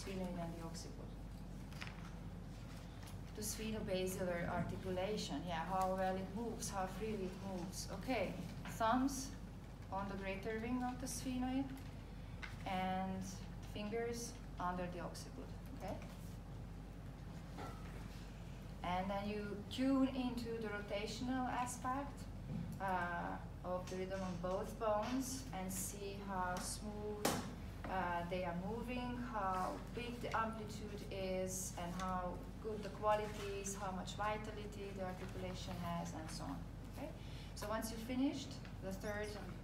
sphenoid and the occiput. The sphenobasilar articulation, yeah, how well it moves, how freely it moves. Okay, thumbs on the greater wing of the sphenoid and fingers under the occiput, okay? And then you tune into the rotational aspect of the rhythm on both bones and see how smooth they are moving, how big the amplitude is, and how good the quality is, how much vitality the articulation has, and so on. Okay? So once you've finished the third